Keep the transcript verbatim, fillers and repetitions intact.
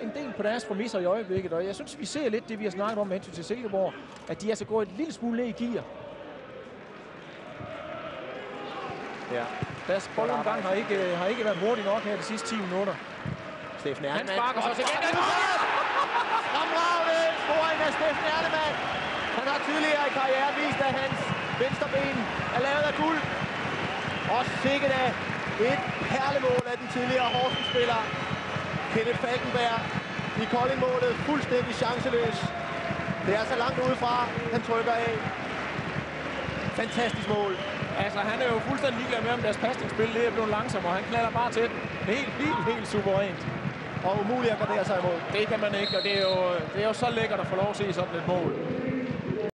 en del på deres præmisser i øjeblikket, og jeg synes, vi ser lidt det, vi har snakket om med hensyn til Silkeborg, at de altså går et lille smule ned i gear. Ja. Deres boldomgang har ikke, har ikke været hurtig nok her de sidste ti minutter. Steffen Han Ernemann. sparker så til gengæld. Fremragende scoring af Steffen Ernemann. Han har tidligere i karrieren vist, at hans venstre ben er lavet af guld. Og sikkert af et perlemål af den tidligere Horsens-spiller Kenneth Falkenberg i Kolding-målet. Fuldstændig chanceløs. Det er så langt udefra, han trykker af. Fantastisk mål. Altså, han er jo fuldstændig ligeglad med, om deres pasningsspil det er blevet langsommere. Han knalder bare til den. Helt, helt, helt suverænt. Og umuligt at gardere sig imod. Det kan man ikke, og det er jo, det er jo så lækkert at få lov at se sådan et mål.